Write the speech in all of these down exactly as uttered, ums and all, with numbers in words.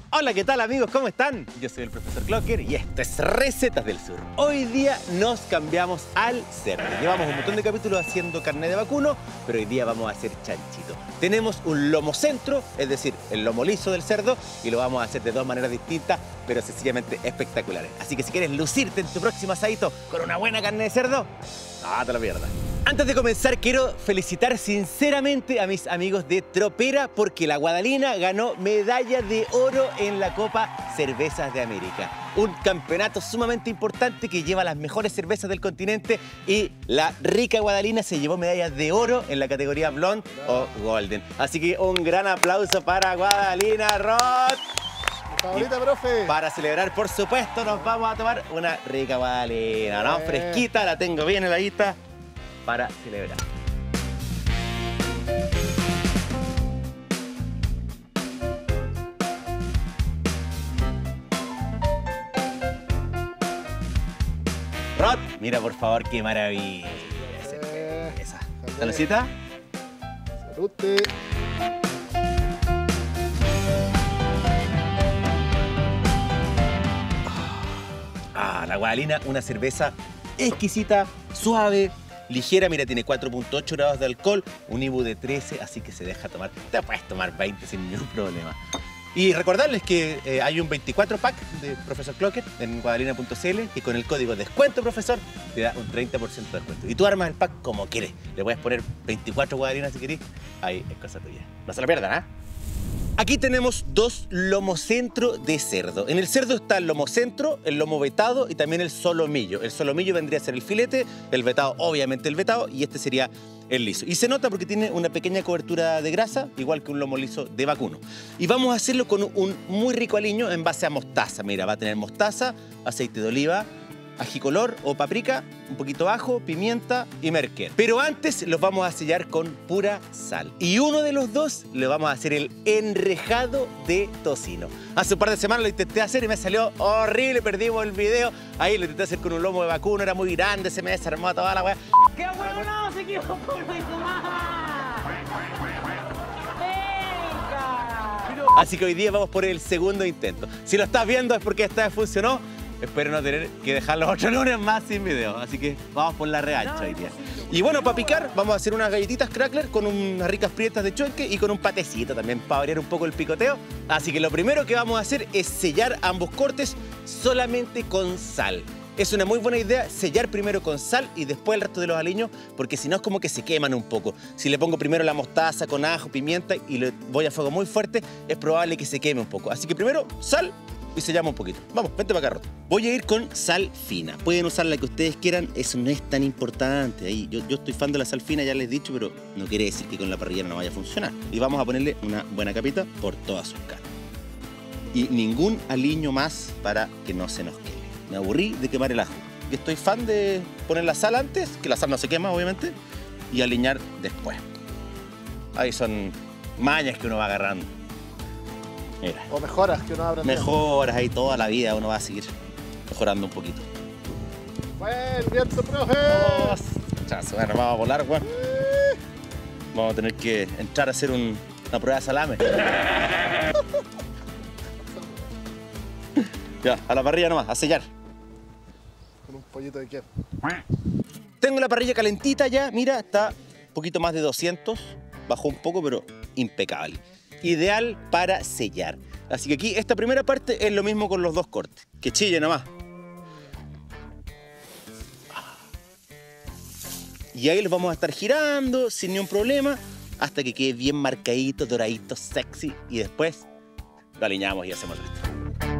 Hola, ¿qué tal amigos? ¿Cómo están? Yo soy el profesor Clocker y esto es Recetas del Sur. Hoy día nos cambiamos al cerdo. Llevamos un montón de capítulos haciendo carne de vacuno, pero hoy día vamos a hacer chanchito. Tenemos un lomo centro, es decir, el lomo liso del cerdo, y lo vamos a hacer de dos maneras distintas, pero sencillamente espectaculares. Así que si quieres lucirte en tu próximo asadito con una buena carne de cerdo, no te lo pierdas. Antes de comenzar, quiero felicitar sinceramente a mis amigos de Tropera porque la Guadalina ganó medalla de oro en la Copa Cervezas de América. Un campeonato sumamente importante que lleva las mejores cervezas del continente y la rica Guadalina se llevó medallas de oro en la categoría Blonde o Golden. Así que un gran aplauso para Guadalina, Rod. Favorita, profe. Para celebrar, por supuesto, nos vamos a tomar una rica Guadalina, ¿no? Eh. Fresquita, la tengo bien heladita para celebrar. Rod, mira por favor qué maravilla. Eh. Esa. ¿Saludcita? Salute. Ah, la Guadalina, una cerveza exquisita, suave, ligera. Mira, tiene cuatro punto ocho grados de alcohol, un I B U de trece, así que se deja tomar. Te puedes tomar veinte sin ningún problema. Y recordarles que eh, hay un veinticuatro pack de Profesor Clocker en guadalina punto c l que con el código descuento profesor te da un treinta por ciento de descuento. Y tú armas el pack como quieres. Le puedes poner veinticuatro guadalinas si querés. Ahí es cosa tuya. No se lo pierdan, ¿ah? ¿eh? Aquí tenemos dos lomocentro de cerdo. En el cerdo está el lomocentro, el lomo vetado y también el solomillo. El solomillo vendría a ser el filete, el vetado obviamente el vetado y este sería el liso. Y se nota porque tiene una pequeña cobertura de grasa, igual que un lomo liso de vacuno. Y vamos a hacerlo con un muy rico aliño en base a mostaza. Mira, va a tener mostaza, aceite de oliva, ají color o paprika, un poquito de ajo, pimienta y merquén. Pero antes los vamos a sellar con pura sal. Y uno de los dos le vamos a hacer el enrejado de tocino. Hace un par de semanas lo intenté hacer y me salió horrible, perdimos el video. Ahí lo intenté hacer con un lomo de vacuno, era muy grande, se me desarmó toda la weá. ¡Qué bueno! No, se equivocó, lo hizo mal. ¡Venga! Así que hoy día vamos por el segundo intento. Si lo estás viendo es porque esta vez funcionó. Espero no tener que dejar los otros lunes más sin video. Así que vamos por la revancha hoy día. Y bueno, para picar vamos a hacer unas galletitas crackler con unas ricas prietas de chueque y con un patecito también para variar un poco el picoteo. Así que lo primero que vamos a hacer es sellar ambos cortes solamente con sal. Es una muy buena idea sellar primero con sal y después el resto de los aliños, porque si no es como que se queman un poco. Si le pongo primero la mostaza con ajo, pimienta y le voy a fuego muy fuerte, es probable que se queme un poco. Así que primero sal y sellamos un poquito. Vamos, vente para acá, Roto. Voy a ir con sal fina. Pueden usar la que ustedes quieran, eso no es tan importante. Ahí, yo, yo estoy fan de la sal fina, ya les he dicho, pero no quiere decir que con la parrillera no vaya a funcionar. Y vamos a ponerle una buena capita por todas sus caras. Y ningún aliño más para que no se nos queme. Me aburrí de quemar el ajo. Y estoy fan de poner la sal antes, que la sal no se quema, obviamente, y aliñar después. Ahí son mañas que uno va agarrando. Mira. O mejoras que uno abra. Mejoras ahí toda la vida, uno va a seguir mejorando un poquito. Buen viento, profe. Oh, chazo, bueno, vamos a volar, weón. Vamos a tener que entrar a hacer un, una prueba de salame. Ya, a la parrilla nomás, a sellar. Con un pollito de queso. Tengo la parrilla calentita ya, mira, está un poquito más de doscientos. Bajó un poco, pero impecable. Ideal para sellar. Así que aquí esta primera parte es lo mismo con los dos cortes. Que chille nomás. Y ahí los vamos a estar girando sin ningún problema hasta que quede bien marcadito, doradito, sexy. Y después lo alineamos y hacemos esto.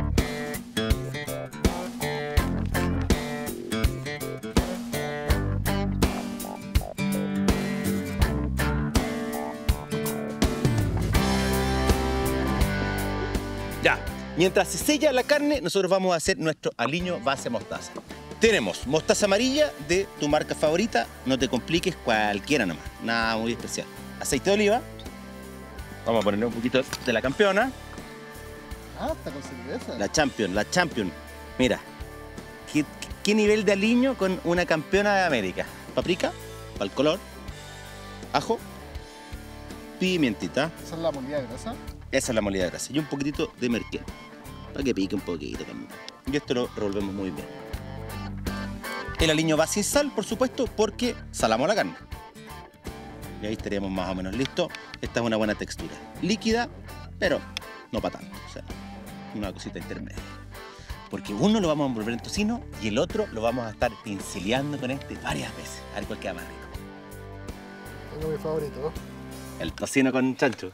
Ya, mientras se sella la carne, nosotros vamos a hacer nuestro aliño base mostaza. Tenemos mostaza amarilla de tu marca favorita, no te compliques, cualquiera nomás, nada muy especial. Aceite de oliva, vamos a ponerle un poquito de la campeona. Ah, está con cerveza. La Champion, la Champion. Mira, ¿qué, qué nivel de aliño con una campeona de América? Paprika, para el color, ajo, pimientita. Esa es la molida de grasa. Esa es la molida de grasa. Y un poquitito de merquén, para que pique un poquito también. Y esto lo revolvemos muy bien. El aliño va sin sal, por supuesto, porque salamos la carne. Y ahí estaríamos más o menos listos. Esta es una buena textura. Líquida, pero no para tanto. O sea, una cosita intermedia. Porque uno lo vamos a envolver en tocino y el otro lo vamos a estar pinceleando con este varias veces. A ver cuál queda más rico. Tengo mi favorito. El tocino con chancho.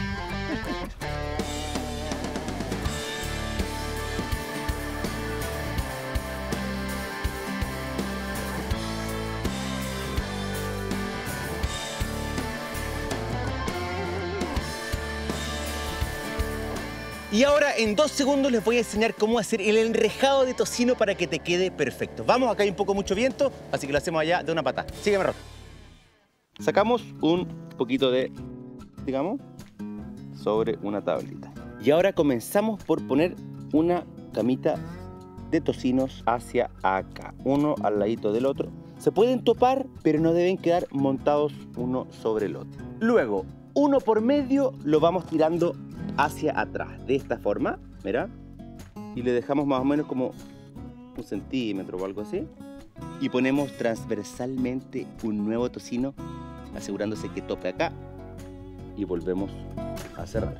Y ahora en dos segundos les voy a enseñar cómo hacer el enrejado de tocino para que te quede perfecto. Vamos, acá hay un poco mucho viento, así que lo hacemos allá de una patada. Sígueme, Rod. Sacamos un poquito de, digamos, sobre una tablita. Y ahora comenzamos por poner una camita de tocinos hacia acá, uno al ladito del otro. Se pueden topar, pero no deben quedar montados uno sobre el otro. Luego, uno por medio lo vamos tirando hacia atrás, de esta forma, mira, y le dejamos más o menos como un centímetro o algo así, y ponemos transversalmente un nuevo tocino, asegurándose que tope acá, y volvemos a cerrar.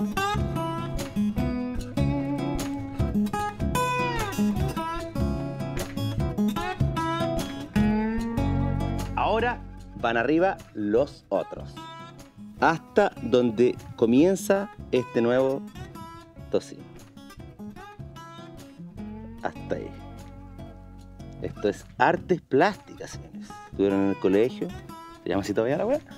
Ahora van arriba los otros, hasta donde comienza este nuevo tocino. Hasta ahí. Esto es artes plásticas, señores. Estuvieron en el colegio. ¿Se llama así todavía la weá?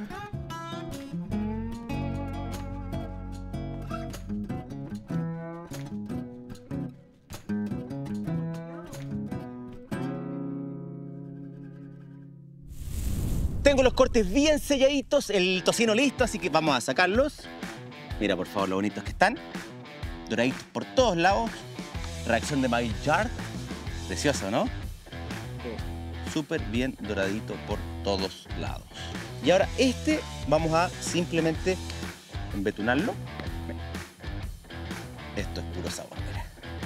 Tengo los cortes bien selladitos, el tocino listo, así que vamos a sacarlos. Mira, por favor, lo bonitos que están. Doraditos por todos lados. Reacción de Maillard. Precioso, ¿no? Sí. Súper bien doradito por todos lados. Y ahora este vamos a simplemente embetunarlo. Esto es puro sabor, mira.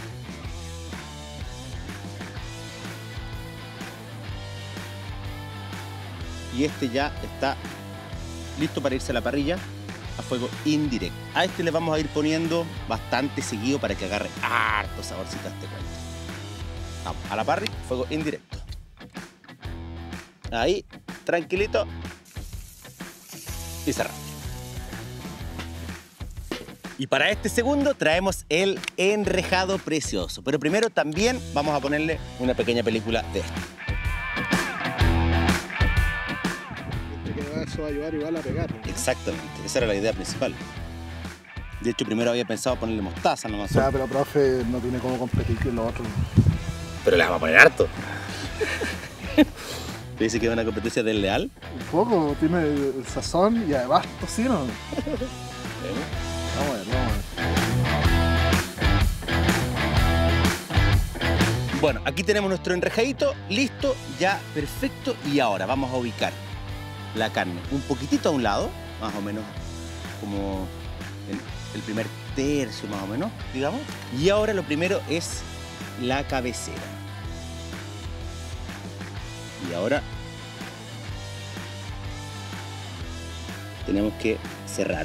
Y este ya está listo para irse a la parrilla a fuego indirecto. A este le vamos a ir poniendo bastante seguido para que agarre harto saborcito a este cuento. Vamos, a la parrilla, fuego indirecto. Ahí, tranquilito. Y cerramos. Y para este segundo traemos el enrejado precioso. Pero primero también vamos a ponerle una pequeña película de esto. Eso va a ayudar igual a pegar. Exactamente, esa era la idea principal. De hecho, primero había pensado ponerle mostaza nomás. O sea, pero profe, no tiene cómo competir con los otros. Pero le vamos a poner harto. ¿Te dice que es una competencia desleal? Un poco, tiene el sazón y además tocino. ¿Eh? Vamos a ver, vamos a ver. Bueno, aquí tenemos nuestro enrejadito, listo, ya perfecto. Y ahora vamos a ubicar la carne un poquitito a un lado, más o menos como el, el primer tercio más o menos, digamos. Y ahora lo primero es la cabecera. Y ahora tenemos que cerrarlo.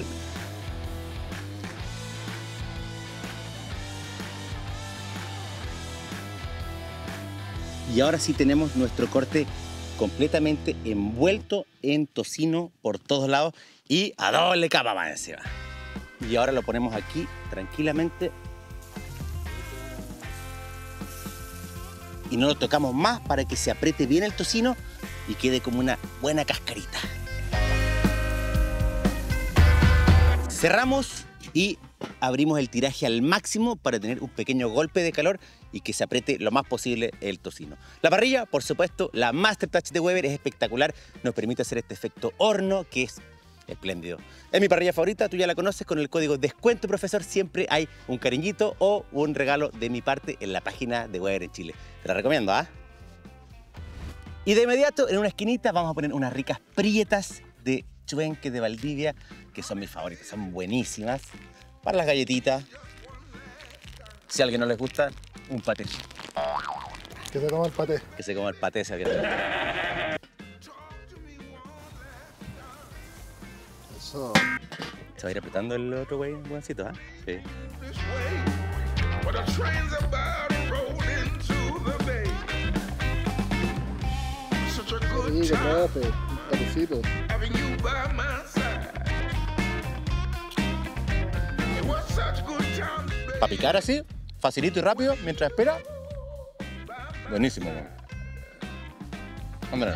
Y ahora sí tenemos nuestro corte completamente envuelto en tocino por todos lados y a doble capa más encima. Y ahora lo ponemos aquí tranquilamente y no lo tocamos más para que se apriete bien el tocino y quede como una buena cascarita. Cerramos y abrimos el tiraje al máximo para tener un pequeño golpe de calor y que se apriete lo más posible el tocino. La parrilla, por supuesto, la Master Touch de Weber es espectacular. Nos permite hacer este efecto horno que es espléndido. Es mi parrilla favorita, tú ya la conoces. Con el código descuento profesor siempre hay un cariñito o un regalo de mi parte en la página de Weber en Chile. Te la recomiendo, ¿ah? Y de inmediato, en una esquinita, vamos a poner unas ricas prietas de Chuenque de Valdivia, que son mis favoritas, son buenísimas. para las galletitas. Si a alguien no les gusta, un paté. Que se toma el paté. Que se coma el paté si a alguien no le gusta. Eso. Se va a ir apretando el otro güey, buencito, ¿ah? ¿eh? Sí. Sí, que profe, un patecito. Para picar así, facilito y rápido, mientras espera. Buenísimo, güey. Hombre.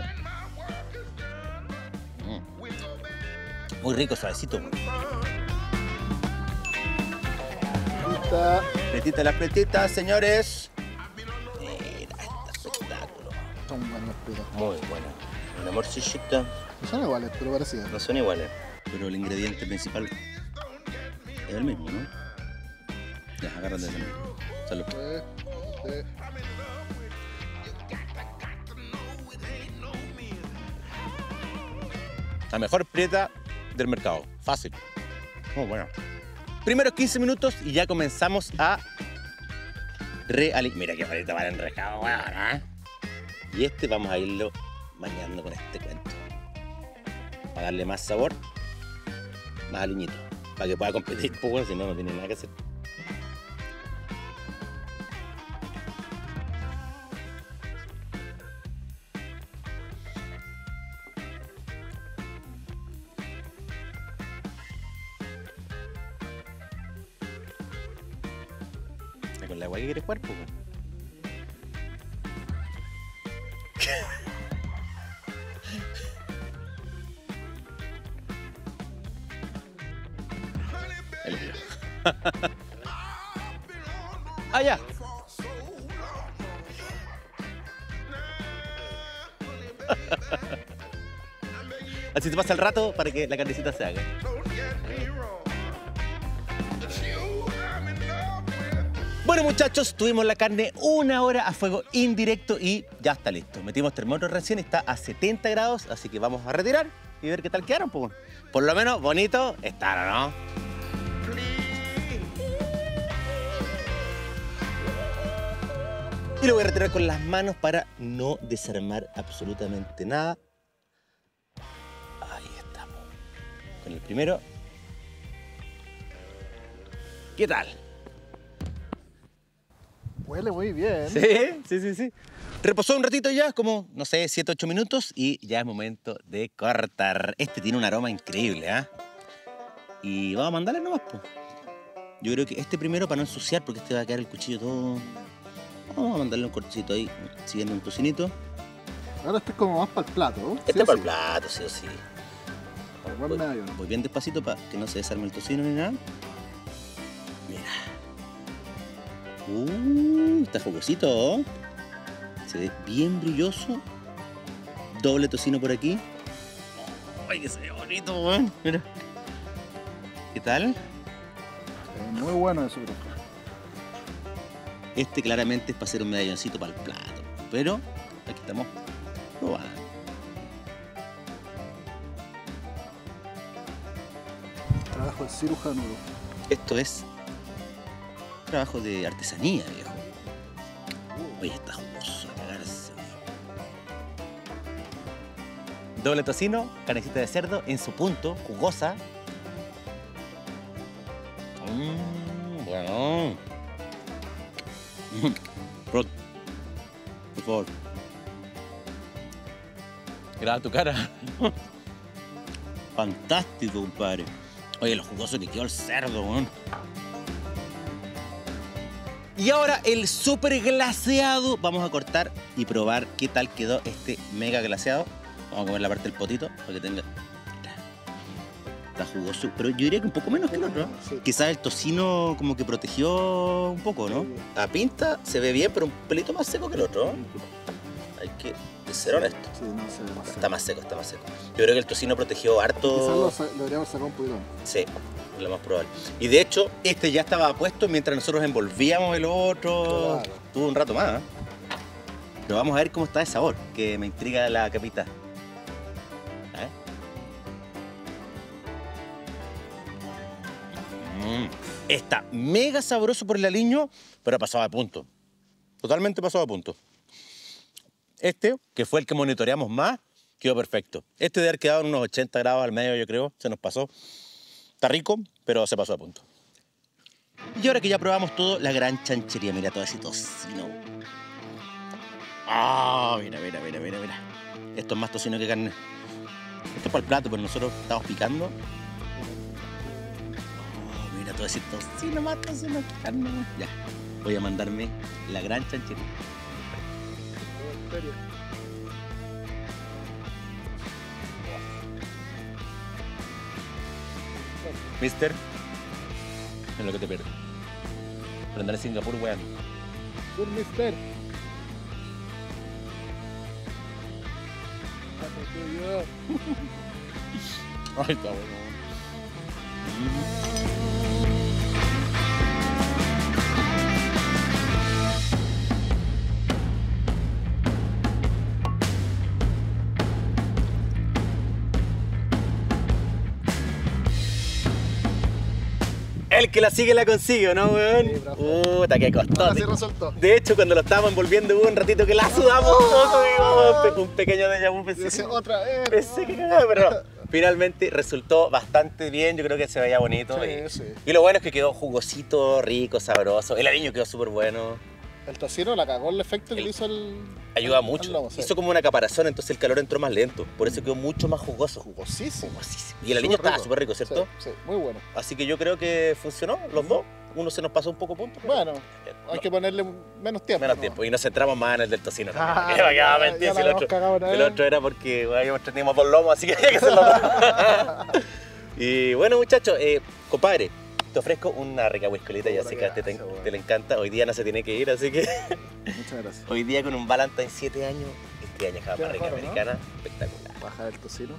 Mm. Muy rico, suavecito, güey. Lista. Pretita las pretitas, señores. Mira, este espectáculo. Son buenos los fritos. Muy bueno. Una morcillita. No son iguales, pero parecidas. No son iguales, pero el ingrediente principal es el mismo, ¿no? Ya, agárrate de nuevo. Salud. Eh, eh. La mejor prieta del mercado. Fácil. Muy bueno. Primeros quince minutos y ya comenzamos a realizar. Mira qué bonito para el enrejado, weón, ¿eh? Y este vamos a irlo bañando con este cuento. Para darle más sabor, más aliñito. Para que pueda competir, pues bueno, si no, no tiene nada que hacer. Con la agua que quieres jugar, pues. El video. Ah, ya. Así te pasa el rato para que la carnecita se haga. Bueno, muchachos, tuvimos la carne una hora a fuego indirecto y ya está listo. Metimos termómetro recién, está a setenta grados, así que vamos a retirar y ver qué tal quedaron. Pues. Por lo menos bonito están, ¿no? Y lo voy a retirar con las manos para no desarmar absolutamente nada. Ahí estamos. Con el primero. ¿Qué tal? Huele muy bien. Sí, sí, sí, sí. Reposó un ratito ya, como, no sé, siete, ocho minutos y ya es momento de cortar. Este tiene un aroma increíble, ¿ah? ¿eh? Y vamos a mandarle nomás, pues. Yo creo que este primero para no ensuciar, porque este va a quedar el cuchillo todo... Vamos a mandarle un cortecito ahí, siguiendo un tocinito. Ahora este es como más para el plato, ¿no? Este ¿Sí es o para sí? el plato, sí o sí. Buen Voy, medio. voy bien despacito para que no se desarme el tocino ni nada. Mira. Uh, está jugosito, ¿eh? Se ve bien brilloso. Doble tocino por aquí. Ay, que se ve bonito, weón. Mira. ¿Qué tal? Eh, muy bueno eso, creo. Este claramente es para hacer un medalloncito para el plato. Pero aquí estamos probando. Trabajo de cirujano. Esto es trabajo de artesanía, viejo. Oye, está jugoso a cagarse. Doble tocino, carnecita de cerdo en su punto, jugosa. Mmm, bueno. Rod, por favor. Graba tu cara. Fantástico, compadre. Oye, lo jugoso que quedó el cerdo, weón. Y ahora el súper glaseado. Vamos a cortar y probar qué tal quedó este mega glaseado. Vamos a comer la parte del potito para que tenga... Está jugoso, pero yo diría que un poco menos que el otro. Sí. Quizás el tocino como que protegió un poco, ¿no? A pinta se ve bien, pero un pelito más seco que el otro. Hay que ser honesto. Sí, no sé, no sé. Está más seco, está más seco. Yo creo que el tocino protegió Quizás harto. lo, sa- lo deberíamos sacar un poquito. Sí, es lo más probable. Y de hecho, este ya estaba puesto mientras nosotros envolvíamos el otro. Claro. Tuvo un rato más, ¿eh? Pero vamos a ver cómo está de sabor, que me intriga la capita. ¿Eh? Mm. Está mega sabroso por el aliño, pero ha pasado de punto. Totalmente pasado de punto. Este, que fue el que monitoreamos más, quedó perfecto. Este debe haber quedado en unos ochenta grados al medio, yo creo. Se nos pasó. Está rico, pero se pasó de punto. Y ahora que ya probamos todo, la gran chanchería. Mira todo ese tocino. Ah, mira, mira, mira, mira, mira. Esto es más tocino que carne. Esto es para el plato, pero nosotros estamos picando. Oh, mira todo ese tocino, más tocino que carne. Ya, voy a mandarme la gran chanchería. Mister, es lo que te pierdes. Por andar en Singapur, weón. Sur mister. Ay, está bueno. El que la sigue la consigue, ¿no, weón? Sí, profe. Puta, qué costó. Ahora sí resultó. De hecho, cuando lo estábamos envolviendo hubo un ratito que la sudamos todo, digo, un pequeño déjà vu. Pensé, Dice otra vez. pensé que cagaba, pero no. Finalmente resultó bastante bien, yo creo que se veía bonito. Sí, y, sí. y lo bueno es que quedó jugosito, rico, sabroso. El aliño quedó súper bueno. El tocino la cagó el efecto que El- le hizo el. Ayuda al- mucho. al lomo, sí. Hizo como una caparazón, entonces el calor entró más lento. Por eso quedó mucho más jugoso. Jugosísimo. Jugosísimo. Y el aliño estaba súper rico, ¿cierto? Sí, sí, muy bueno. Así que yo creo que funcionó, los dos. Uno se nos pasó un poco punto. pero- Bueno, Eh, hay no, que ponerle menos tiempo. menos ¿no? tiempo. Y nos centramos más en el del tocino. Ah, también. ¿Qué va a ya, mentir? ya Si la el, hemos otro, cagado una el vez. otro era porque bueno, teníamos dos lomos, así que había que hacerlo más. Y bueno, muchachos, eh, compadre, te ofrezco una rica whiskolita. Ya Puta, sé que a qué ti te, gracia, weón. te le encanta. Hoy día no se tiene que ir, así que Muchas gracias. hoy día con un Valentine siete años, este año cada Qué más rica mejor, ¿no? americana, espectacular. Bajar el tocino.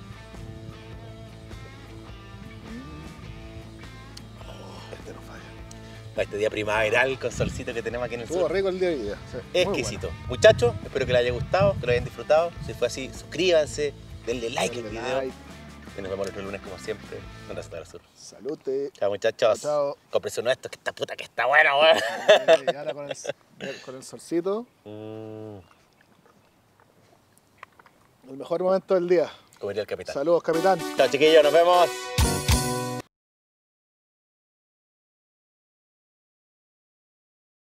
Este no falla. Para este día primaveral con solcito que tenemos aquí en el Estuvo sur. rico el día de hoy día. Sí, muy Exquisito. Muchachos, espero que les haya gustado, que lo hayan disfrutado. Si fue así, suscríbanse, denle bueno. like al Denle video. like. Y nos vemos el otro lunes como siempre en Receta del Sur. Salute. Chao muchachos. Chao. Cómprense uno de estos que esta puta que está bueno, weón. Y ahora con el, con el solcito. Mm, El mejor momento del día. como diría el capitán. Saludos, capitán. Chao chiquillos, nos vemos.